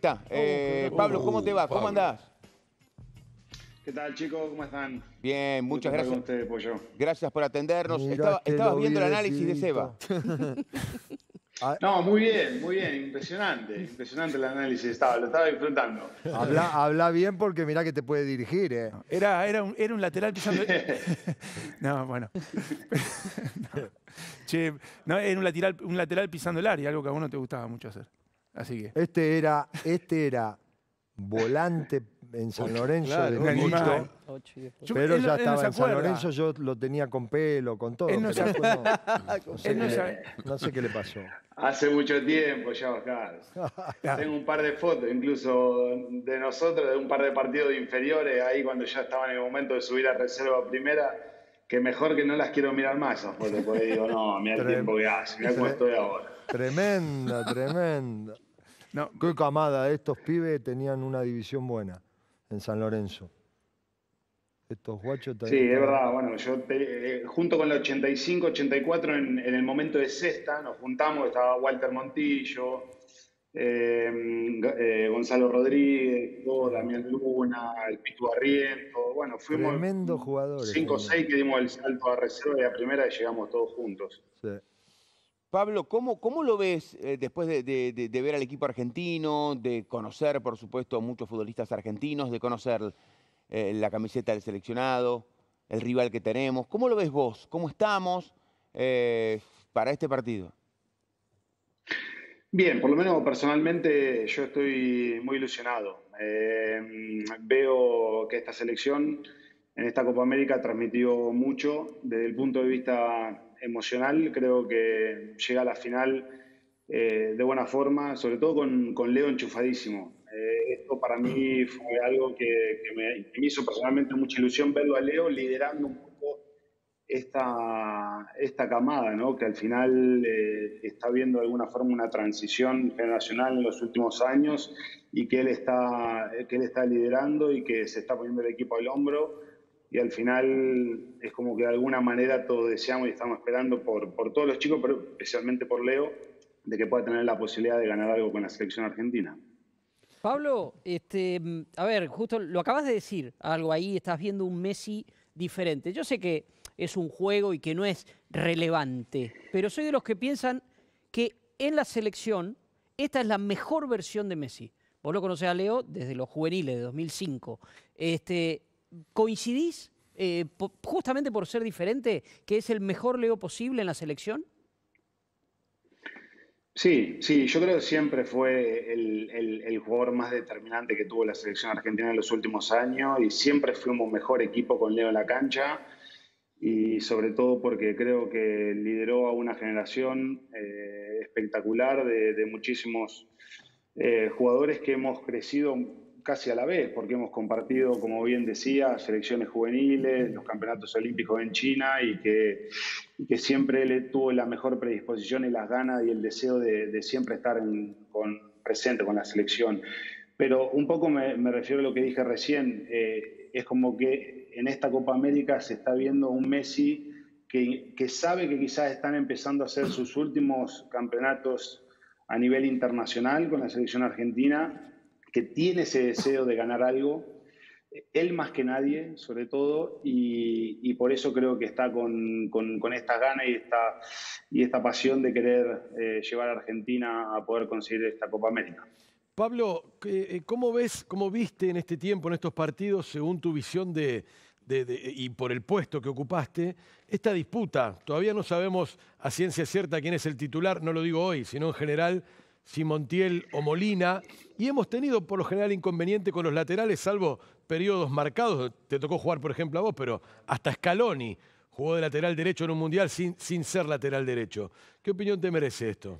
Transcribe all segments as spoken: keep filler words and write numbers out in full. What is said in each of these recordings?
está. Eh, Pablo, ¿cómo te va? ¿Cómo andás? ¿Qué tal, chicos? ¿Cómo están? Bien, muchas gracias. Con ustedes, Pollo. Gracias por atendernos. Mirá Estaba, este estabas lo viendo el vi análisis de Seba. Ah, No, muy bien, muy bien. Impresionante. Impresionante el análisis. Estaba, lo estaba disfrutando. habla, habla bien porque mirá que te puede dirigir, ¿eh? Era, era, un, era un lateral pisando... No, bueno. No. Che, no, era un lateral, un lateral pisando el área, algo que a vos no te gustaba mucho hacer. Así que... Este era, este era volante en San Lorenzo Claro, un de animal. chiquito, Yo- pero él no- ya él no estaba se en San acuerda. Lorenzo, yo lo tenía con pelo, con todo. Él no pero se- después no, no sé Él no qué le- sabe. no sé qué le pasó. Hace mucho tiempo ya, Oscar. Tengo un par de fotos, incluso de nosotros, de un par de partidos inferiores, ahí cuando ya estaba en el momento de subir a reserva primera, que mejor que no las quiero mirar más esas fotos, porque digo, no, mira el Trem- tiempo que hace, mira cómo tre- estoy ahora. Tremenda, tremenda. No, Qué camada, estos pibes tenían una división buena en San Lorenzo. Estos guachos Sí, es verdad. Bueno, yo te- eh, junto con el ochenta y cinco, ochenta y cuatro, en, en el momento de sexta, nos juntamos, estaba Walter Montillo, eh, G- eh, Gonzalo Rodríguez, yo, Damián Luna, el Pitu Barriento. Bueno, fuimos Tremendos jugadores cinco o tenían. seis que dimos el salto a reserva y a primera y llegamos todos juntos. Sí. Pablo, ¿cómo, cómo lo ves eh, después de, de- de- de ver al equipo argentino, de conocer, por supuesto, a muchos futbolistas argentinos, de conocer eh, la camiseta del seleccionado, el rival que tenemos? ¿Cómo lo ves vos? ¿Cómo estamos eh, para este partido? Bien, por lo menos personalmente yo estoy muy ilusionado. Eh, veo que esta selección en esta Copa América transmitió mucho desde el punto de vista emocional. Creo que llega a la final eh, de buena forma, sobre todo con, con Leo enchufadísimo. Eh, esto para mí fue algo que, que me, que me hizo personalmente mucha ilusión verlo a Leo liderando un poco esta, esta camada, ¿no? Que al final eh, está viendo de alguna forma una transición generacional en los últimos años y que él, está, que él está liderando y que se está poniendo el equipo al hombro y al final es como que de alguna manera todos deseamos y estamos esperando por, por todos los chicos, pero especialmente por Leo, de que pueda tener la posibilidad de ganar algo con la selección argentina. Pablo, este, a ver, justo lo acabas de decir, algo ahí, estás viendo un Messi diferente. Yo sé que es un juego y que no es relevante, pero soy de los que piensan que en la selección esta es la mejor versión de Messi. Vos lo conocés a Leo desde los juveniles de dos mil cinco. Este, ¿Coincidís eh, po- justamente por ser diferente que es el mejor Leo posible en la selección? Sí, sí, yo creo que siempre fue el, el- el jugador más determinante que tuvo la selección argentina en los últimos años y siempre fuimos mejor equipo con Leo en la cancha y sobre todo porque creo que lideró a una generación eh, espectacular de, de muchísimos eh, jugadores que hemos crecido casi a la vez, porque hemos compartido, como bien decía, selecciones juveniles, los campeonatos olímpicos en China y que, y que siempre él tuvo la mejor predisposición y las ganas y el deseo de, de siempre estar en, con, presente con la selección. Pero un poco me, me refiero a lo que dije recién, eh, es como que en esta Copa América se está viendo un Messi que, que sabe que quizás están empezando a hacer sus últimos campeonatos a nivel internacional con la selección argentina, que tiene ese deseo de ganar algo, él más que nadie, sobre todo, y, y por eso creo que está con, con, con estas ganas y esta, y esta pasión de querer eh, llevar a Argentina a poder conseguir esta Copa América. Pablo, eh, ¿cómo ves, cómo viste en este tiempo, en estos partidos, según tu visión de, de- de- y por el puesto que ocupaste, esta disputa? Todavía no sabemos a ciencia cierta quién es el titular, no lo digo hoy, sino en general, si Montiel o Molina. Y hemos tenido por lo general inconveniente con los laterales, salvo periodos marcados. Te tocó jugar, por ejemplo, a vos, pero hasta Scaloni jugó de lateral derecho en un mundial sin, sin ser lateral derecho. ¿Qué opinión te merece esto?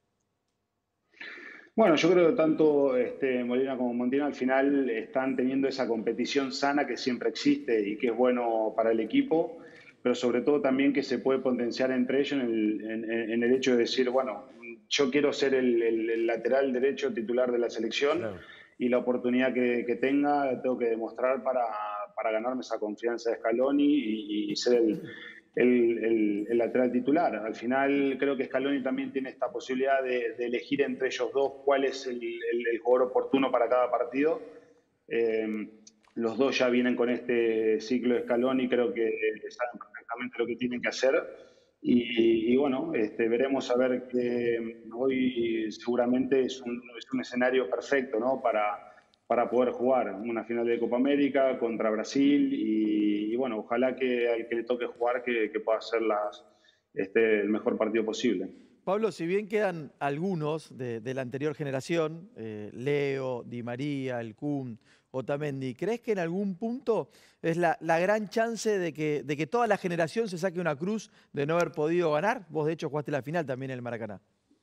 Bueno, yo creo que tanto este, Molina como Montiel al final están teniendo esa competición sana que siempre existe y que es bueno para el equipo, pero sobre todo también que se puede potenciar entre ellos en el, en, en el hecho de decir, bueno, yo quiero ser el, el, el lateral derecho titular de la selección. Claro. Y la oportunidad que, que tenga tengo que demostrar para, para ganarme esa confianza de Scaloni y, y ser el, el, el, el lateral titular. Al final creo que Scaloni también tiene esta posibilidad de, de elegir entre ellos dos cuál es el, el, el jugador oportuno para cada partido. Eh, los dos ya vienen con este ciclo de Scaloni, creo que saben perfectamente lo que tienen que hacer. Y, y bueno, este, veremos a ver que hoy seguramente es un, es un escenario perfecto, ¿no? para, para poder jugar una final de Copa América contra Brasil y, y bueno, ojalá que al que le toque jugar que, que pueda hacer las, este, el mejor partido posible. Pablo, si bien quedan algunos de, de la anterior generación, eh, Leo, Di María, el Kun, Otamendi, ¿crees que en algún punto es la, la gran chance de que, de que toda la generación se saque una cruz de no haber podido ganar? Vos, de hecho, jugaste la final también en el Maracaná.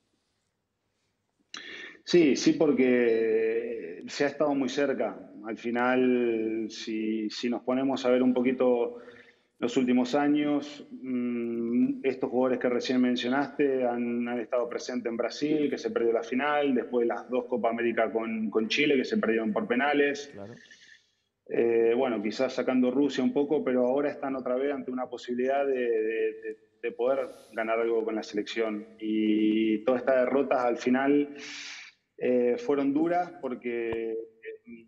Sí, sí, porque se ha estado muy cerca. Al final, si, si nos ponemos a ver un poquito los últimos años, mmm, estos jugadores que recién mencionaste han, han estado presentes en Brasil, que se perdió la final, después las dos Copa América con, con Chile, que se perdieron por penales. Claro. Eh, bueno, quizás sacando Rusia un poco, pero ahora están otra vez ante una posibilidad de, de, de poder ganar algo con la selección. Y todas estas derrotas al final eh, fueron duras porque eh,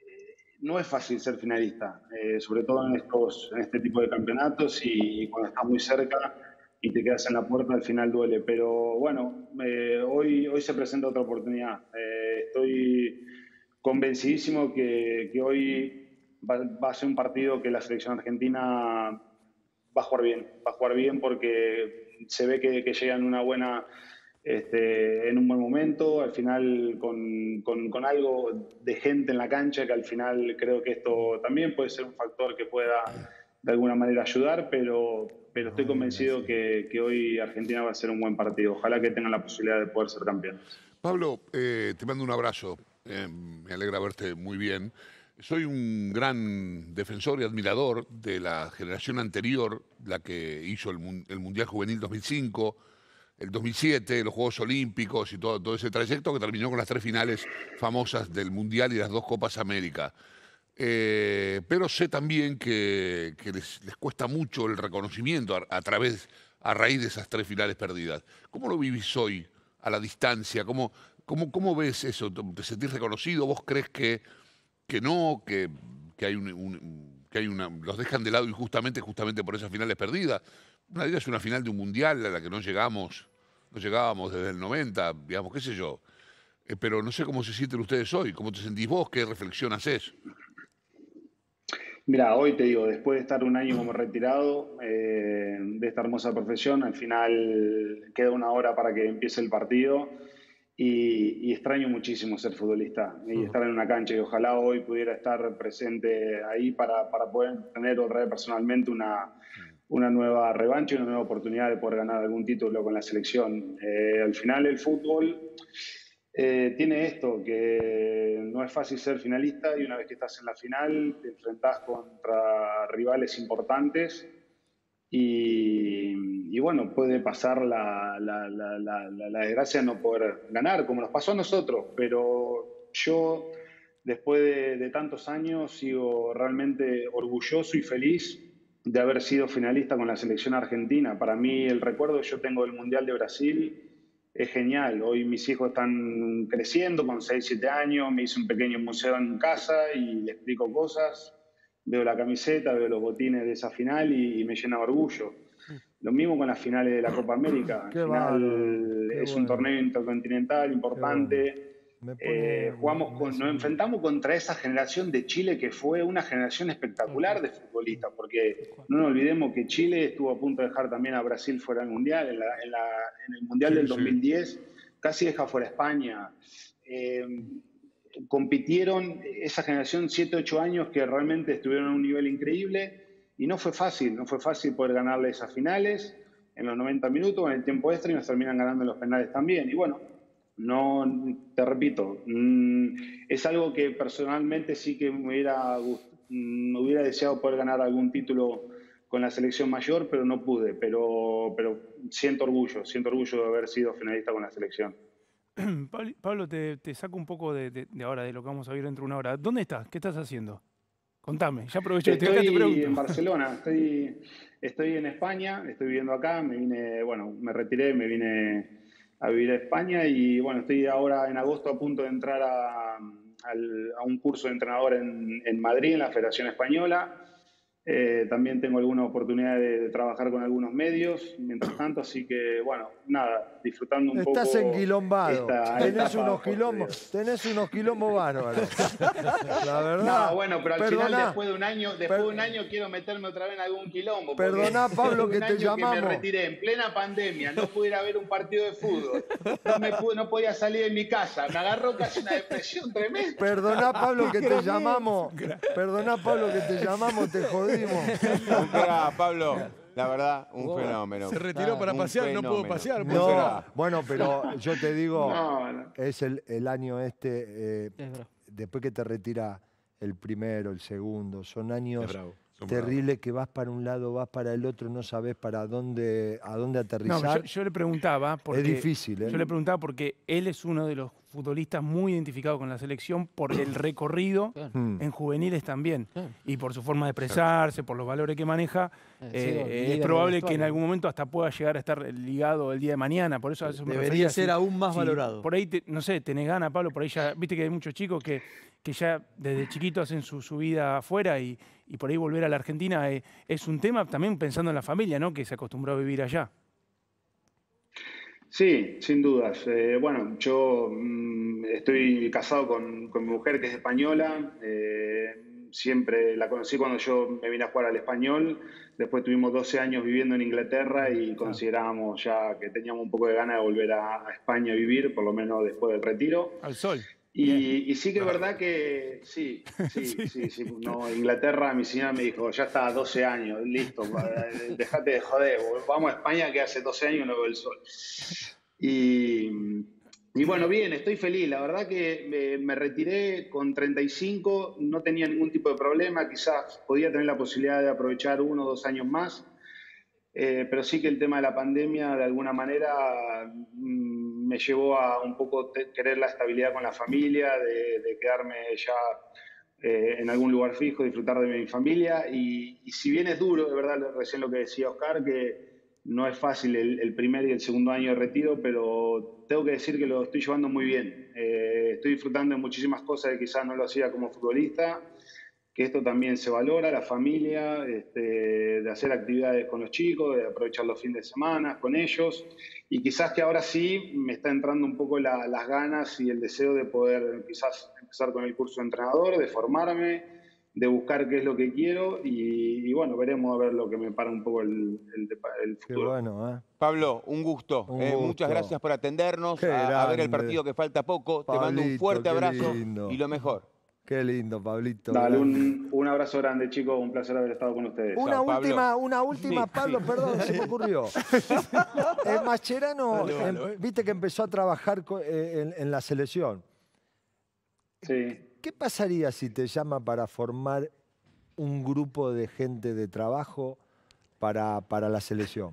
no es fácil ser finalista, eh, sobre todo en, estos, en este tipo de campeonatos y cuando estás muy cerca y te quedas en la puerta, al final duele. Pero bueno, eh, hoy, hoy se presenta otra oportunidad. Eh, estoy convencidísimo que, que hoy va, va a ser un partido que la selección argentina va a jugar bien. Va a jugar bien porque se ve que, que llegan una buena... Este, en un buen momento, al final con, con, con algo de gente en la cancha, que al final creo que esto también puede ser un factor que pueda de alguna manera ayudar, pero, pero estoy convencido que, que hoy Argentina va a ser un buen partido. Ojalá que tengan la posibilidad de poder ser campeones. Pablo, eh, te mando un abrazo, eh, me alegra verte muy bien. Soy un gran defensor y admirador de la generación anterior, la que hizo el, el Mundial Juvenil dos mil cinco, el dos mil siete, los Juegos Olímpicos y todo, todo ese trayecto que terminó con las tres finales famosas del Mundial y las dos Copas América. Eh, pero sé también que, que les, les cuesta mucho el reconocimiento a, a través, a raíz de esas tres finales perdidas. ¿Cómo lo vivís hoy a la distancia? ¿Cómo, cómo, cómo ves eso? ¿Te sentís reconocido? ¿Vos crees que, que no, que, que hay un, un, que hay una, los dejan de lado injustamente, justamente por esas finales perdidas? Una de ellas es una final de un mundial a la que no llegamos, no llegábamos desde el noventa, digamos, qué sé yo. Eh, pero no sé cómo se sienten ustedes hoy, cómo te sentís vos, qué reflexión haces. Mira, hoy te digo, después de estar un año como retirado eh, de esta hermosa profesión, al final queda una hora para que empiece el partido y, y extraño muchísimo ser futbolista y estar en una cancha y ojalá hoy pudiera estar presente ahí para, para poder tener otra vez personalmente una... una nueva revancha y una nueva oportunidad de poder ganar algún título con la selección. Eh, al final el fútbol eh, tiene esto, que no es fácil ser finalista y una vez que estás en la final te enfrentás contra rivales importantes y, y bueno, puede pasar la, la, la, la, la desgracia de no poder ganar, como nos pasó a nosotros, pero yo después de, de tantos años sigo realmente orgulloso y feliz de haber sido finalista con la selección argentina. Para mí el recuerdo que yo tengo del Mundial de Brasil es genial. Hoy mis hijos están creciendo con seis, siete años, me hice un pequeño museo en casa y les explico cosas, veo la camiseta, veo los botines de esa final y, y me llena de orgullo. Lo mismo con las finales de la Copa América. Al Qué final bárbaro, qué es un bueno. torneo intercontinental importante. Me pone- Eh, jugamos me con, hace nos bien. enfrentamos contra esa generación de Chile que fue una generación espectacular de futbolistas, porque no nos olvidemos que Chile estuvo a punto de dejar también a Brasil fuera del Mundial, en, la- en la- en el Mundial Sí, del sí. dos mil diez casi deja fuera a España. Eh, compitieron esa generación siete, ocho años que realmente estuvieron a un nivel increíble y no fue fácil, no fue fácil poder ganarle esas finales en los noventa minutos, en el tiempo extra y nos terminan ganando en los penales también. Y bueno, no, te repito, mmm, es algo que personalmente sí que me hubiera, gust- me hubiera deseado poder ganar algún título con la selección mayor, pero no pude. Pero, pero siento orgullo, siento orgullo de haber sido finalista con la selección. Pablo, Pablo, te, te saco un poco de, de- de ahora, de lo que vamos a ver dentro de una hora. ¿Dónde estás? ¿Qué estás haciendo? Contame, ya aprovecho que te acá, te Estoy pregunto. en Barcelona, estoy, estoy en España, estoy viviendo acá, me vine, bueno, me retiré, me vine a vivir a España y bueno, estoy ahora en agosto a punto de entrar a, al- a un curso de entrenador en, en Madrid, en la Federación Española. Eh, también tengo alguna oportunidad de, de trabajar con algunos medios, mientras tanto, así que bueno, nada, disfrutando un Estás poco enquilombado. esta Tenés etapa unos posterior. quilombos, tenés unos quilombos bárbaros. La verdad. No, bueno, pero al Perdoná, final después de un año, después per- de un año quiero meterme otra vez en algún quilombo. porque Perdoná, Pablo, después de que un te año llamamos. Que me retiré en plena pandemia, no pude ir a ver un partido de fútbol, no, me pude- no podía salir de mi casa, me agarró casi una depresión tremenda. Perdoná, Pablo, que te llamamos. Perdoná, Pablo, que te llamamos, te jodimos. Un crack, Pablo. La verdad, un fenómeno. Se retiró para Un pasear, no pudo fenómeno. pasear. Un pudo No, pasear. bueno, pero yo te digo, No, no. es el, el año este, eh, Es bravo. después que te retira el primero, el segundo, son años Es bravo. Son terribles que vas para un lado, vas para el otro, no sabes para dónde, a dónde No, aterrizar. yo, yo le preguntaba porque es difícil, ¿eh? yo le preguntaba porque él es uno de los futbolistas muy identificados con la selección por el recorrido Claro. Mm. en juveniles también Claro. y por su forma de expresarse, por los valores que maneja. Eh, eh, sí, líder es del probable que en vestuario. algún momento hasta pueda llegar a estar ligado el día de mañana. Por eso a eso me Debería refería, ser si- aún más si valorado. Por ahí, te- no sé, tenés ganas, Pablo, por ahí ya, viste que hay muchos chicos que, que ya desde chiquitos hacen su, su vida afuera y, y por ahí volver a la Argentina eh, es un tema también pensando en la familia, ¿no? Que se acostumbró a vivir allá. Sí, sin dudas. Eh, bueno, yo mm, estoy casado con, con mi mujer que es española. Eh, siempre la conocí cuando yo me vine a jugar al Español. Después tuvimos doce años viviendo en Inglaterra y considerábamos ya que teníamos un poco de ganas de volver a, a España a vivir, por lo menos después del retiro. Al sol. Y, y sí que es verdad que sí, sí, sí, sí. No, Inglaterra, mi señora me dijo, ya está, doce años, listo, dejate de joder, vamos a España que hace doce años no veo el sol. Y, y bueno, bien, estoy feliz, la verdad que me, me retiré con treinta y cinco, no tenía ningún tipo de problema, quizás podía tener la posibilidad de aprovechar uno o dos años más. Eh, pero sí que el tema de la pandemia, de alguna manera, mm, me llevó a un poco te- querer la estabilidad con la familia, de, de quedarme ya eh, en algún lugar fijo, disfrutar de mi familia. Y, y si bien es duro, de verdad, lo- recién lo que decía Oscar, que no es fácil el, el primer y el segundo año de retiro, pero tengo que decir que lo estoy llevando muy bien. Eh, estoy disfrutando de muchísimas cosas que quizás no lo hacía como futbolista, que esto también se valora, la familia, este, de hacer actividades con los chicos, de aprovechar los fines de semana con ellos, y quizás que ahora sí me está entrando un poco la- las ganas y el deseo de poder quizás empezar con el curso de entrenador, de formarme, de buscar qué es lo que quiero, y, y bueno, veremos a ver lo que me para un poco el, el, el Qué futuro. bueno, ¿eh? Pablo, un gusto. Un eh, gusto. Muchas gracias por atendernos, Qué a, a ver el grande. partido que falta poco. Te mando un Pablito, fuerte qué abrazo lindo. y lo mejor. Qué lindo, Pablito. Dale, grande. un, un abrazo grande, chicos, un placer haber estado con ustedes. Una Chao, Pablo. última, una última, Sí, Pablo, sí. perdón, se me ocurrió. El Mascherano, Dale, em, Pablo, eh. viste que empezó a trabajar co- eh, en, en la selección. Sí. ¿Qué pasaría si te llama para formar un grupo de gente de trabajo para, para la selección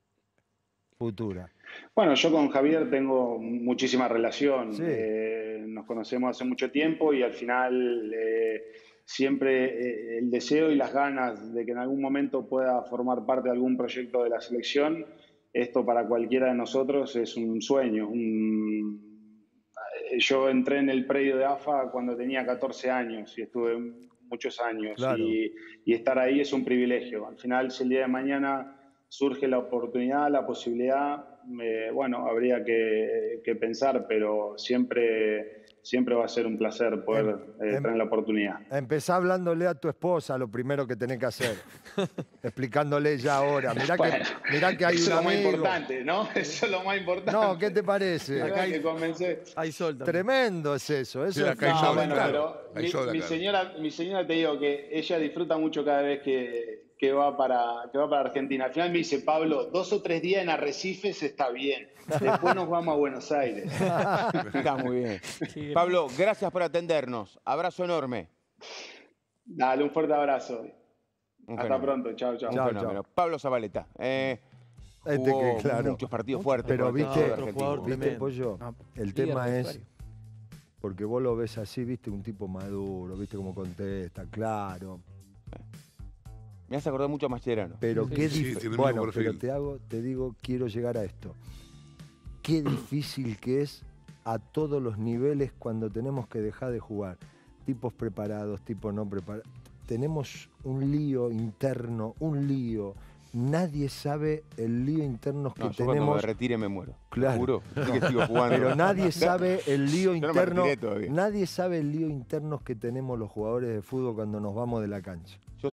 futura? Bueno, yo con Javier tengo muchísima relación. Sí. Eh, nos conocemos hace mucho tiempo y al final eh, siempre eh, el deseo y las ganas de que en algún momento pueda formar parte de algún proyecto de la selección, esto para cualquiera de nosotros es un sueño. un- eh, Yo entré en el predio de A F A cuando tenía catorce años y estuve muchos años. Claro. Y, y estar ahí es un privilegio. Al final, si el día de mañana surge la oportunidad, la posibilidad, eh, bueno, habría que, que pensar, pero siempre, siempre va a ser un placer poder Em- eh, em- tener la oportunidad. Empezá hablándole a tu esposa lo primero que tenés que hacer. Explicándole ya ahora. Mirá Bueno, que, mirá que hay eso un es lo más amigo. importante, ¿no? Eso es lo más importante. No, ¿qué te parece? Acá hay que convencer. Hay sol también. Tremendo es eso. Eso Sí, es acá hay No, sol, bueno, claro. pero Hay mi, sol mi acá. señora, mi señora te digo que ella disfruta mucho cada vez que, que va para, que va para Argentina. Al final me dice, Pablo, dos o tres días en Arrecifes está bien. Después nos vamos a Buenos Aires. Está muy bien. Sí, Pablo, gracias por atendernos. Abrazo enorme. Dale, un fuerte abrazo. Un Hasta fenómeno. pronto. Chao, chao. Un Chao, fenómeno. chao. Pablo Zabaleta. Eh, Este jugó que, claro. muchos partidos fuertes. Pero con el viste, equipo otro argentino. jugador ¿Viste, tremendo. Pollo? No, El líder tema del es vestuario. Porque vos lo ves así, viste, un tipo maduro, viste cómo contesta, claro. Me hace acordar mucho a Mascherano. Pero Sí, qué sí, difícil. tiene el Bueno, mismo pero perfil. te hago, te digo, quiero llegar a esto. Qué difícil que es a todos los niveles cuando tenemos que dejar de jugar. Tipos preparados, tipos no preparados. Tenemos un lío interno, un lío. Nadie sabe el lío interno que No, yo cuando tenemos. me retire me muero. Claro. Te juro. Así que sigo jugando. Pero nadie sabe el lío Yo no me interno. retiré todavía. Nadie sabe el lío interno que tenemos los jugadores de fútbol cuando nos vamos de la cancha.